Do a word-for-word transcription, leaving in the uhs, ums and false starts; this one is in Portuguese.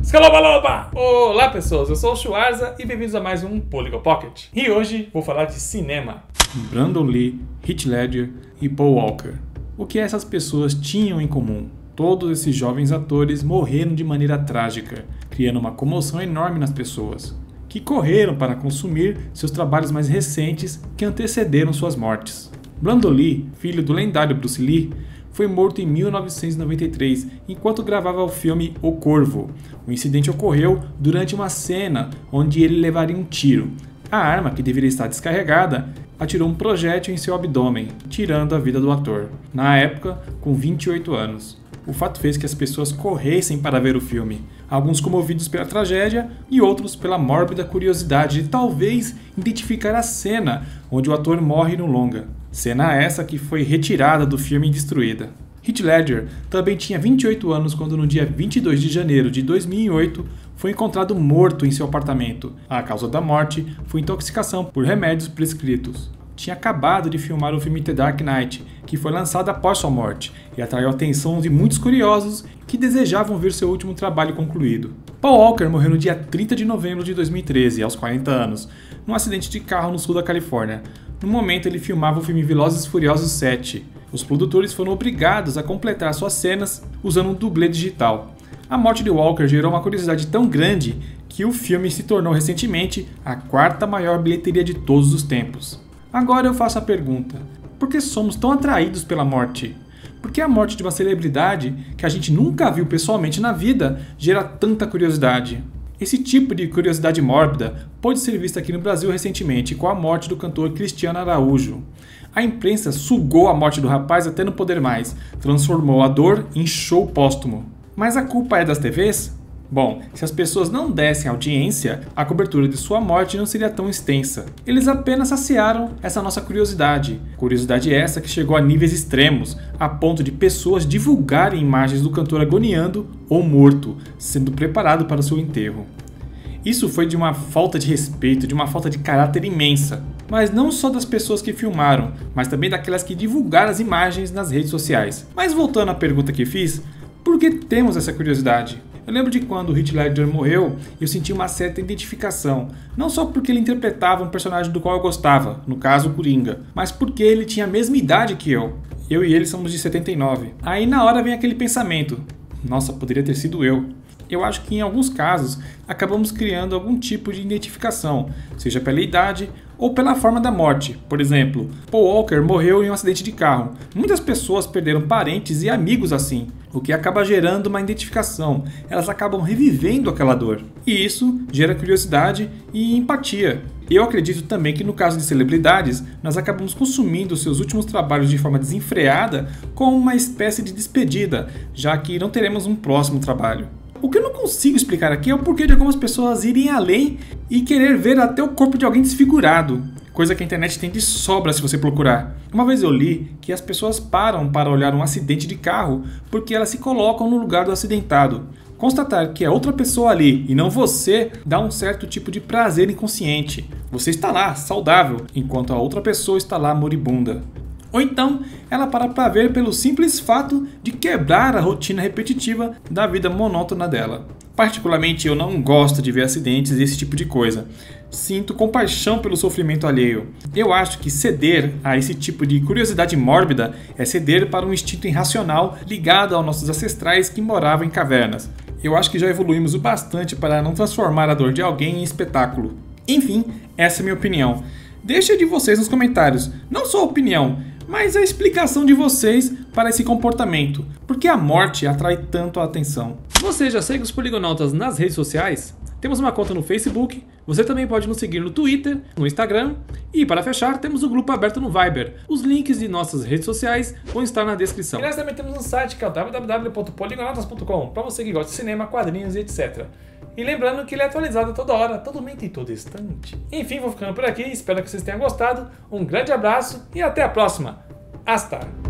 Escalobaloba! Olá pessoas, eu sou o Schwarza e bem-vindos a mais um Polygon Pocket. E hoje vou falar de cinema. Brandon Lee, Heath Ledger e Paul Walker. O que essas pessoas tinham em comum? Todos esses jovens atores morreram de maneira trágica, criando uma comoção enorme nas pessoas, que correram para consumir seus trabalhos mais recentes que antecederam suas mortes. Brandon Lee, filho do lendário Bruce Lee, foi morto em mil novecentos e noventa e três enquanto gravava o filme O Corvo. O incidente ocorreu durante uma cena onde ele levaria um tiro. A arma, que deveria estar descarregada, atirou um projétil em seu abdômen, tirando a vida do ator, na época com vinte e oito anos. O fato fez que as pessoas corressem para ver o filme, alguns comovidos pela tragédia e outros pela mórbida curiosidade de talvez identificar a cena onde o ator morre no longa. Cena essa que foi retirada do filme e destruída. Heath Ledger também tinha vinte e oito anos quando no dia vinte e dois de janeiro de dois mil e oito foi encontrado morto em seu apartamento. A causa da morte foi intoxicação por remédios prescritos. Tinha acabado de filmar o filme The Dark Knight, que foi lançado após sua morte, e atraiu a atenção de muitos curiosos que desejavam ver seu último trabalho concluído. Paul Walker morreu no dia trinta de novembro de dois mil e treze, aos quarenta anos, num acidente de carro no sul da Califórnia. No momento, ele filmava o filme Velozes e Furiosos sete. Os produtores foram obrigados a completar suas cenas usando um dublê digital. A morte de Walker gerou uma curiosidade tão grande que o filme se tornou recentemente a quarta maior bilheteria de todos os tempos. Agora eu faço a pergunta: por que somos tão atraídos pela morte? Por que a morte de uma celebridade que a gente nunca viu pessoalmente na vida gera tanta curiosidade? Esse tipo de curiosidade mórbida pôde ser vista aqui no Brasil recentemente com a morte do cantor Cristiano Araújo. A imprensa sugou a morte do rapaz até não poder mais, transformou a dor em show póstumo. Mas a culpa é das T Vs? Bom, se as pessoas não dessem audiência, a cobertura de sua morte não seria tão extensa. Eles apenas saciaram essa nossa curiosidade. Curiosidade essa que chegou a níveis extremos, a ponto de pessoas divulgarem imagens do cantor agoniando ou morto, sendo preparado para o seu enterro. Isso foi de uma falta de respeito, de uma falta de caráter imensa. Mas não só das pessoas que filmaram, mas também daquelas que divulgaram as imagens nas redes sociais. Mas voltando à pergunta que fiz, por que temos essa curiosidade? Eu lembro de quando o Heath Ledger morreu, eu senti uma certa identificação, não só porque ele interpretava um personagem do qual eu gostava, no caso o Coringa, mas porque ele tinha a mesma idade que eu. Eu e ele somos de setenta e nove. Aí na hora vem aquele pensamento: nossa, poderia ter sido eu. Eu acho que em alguns casos acabamos criando algum tipo de identificação, seja pela idade ou pela forma da morte. Por exemplo, Paul Walker morreu em um acidente de carro. Muitas pessoas perderam parentes e amigos assim, o que acaba gerando uma identificação. Elas acabam revivendo aquela dor. E isso gera curiosidade e empatia. Eu acredito também que no caso de celebridades, nós acabamos consumindo seus últimos trabalhos de forma desenfreada como uma espécie de despedida, já que não teremos um próximo trabalho. O que eu não consigo explicar aqui é o porquê de algumas pessoas irem além e querer ver até o corpo de alguém desfigurado, coisa que a internet tem de sobra se você procurar. Uma vez eu li que as pessoas param para olhar um acidente de carro porque elas se colocam no lugar do acidentado. Constatar que é outra pessoa ali e não você dá um certo tipo de prazer inconsciente. Você está lá, saudável, enquanto a outra pessoa está lá moribunda. Ou então, ela para para ver pelo simples fato de quebrar a rotina repetitiva da vida monótona dela. Particularmente, eu não gosto de ver acidentes e esse tipo de coisa. Sinto compaixão pelo sofrimento alheio. Eu acho que ceder a esse tipo de curiosidade mórbida é ceder para um instinto irracional ligado aos nossos ancestrais que moravam em cavernas. Eu acho que já evoluímos o bastante para não transformar a dor de alguém em espetáculo. Enfim, essa é a minha opinião. Deixa de vocês nos comentários, não só a opinião, mas a explicação de vocês para esse comportamento. Por que a morte atrai tanto a atenção? Você já segue os Poligonautas nas redes sociais? Temos uma conta no Facebook, você também pode nos seguir no Twitter, no Instagram e, para fechar, temos o grupo aberto no Viber. Os links de nossas redes sociais vão estar na descrição. E nós também temos um site que é o w w w ponto poligonautas ponto com, para você que gosta de cinema, quadrinhos e etcétera. E lembrando que ele é atualizado toda hora, todo momento e todo instante. Enfim, vou ficando por aqui, espero que vocês tenham gostado. Um grande abraço e até a próxima. Hasta!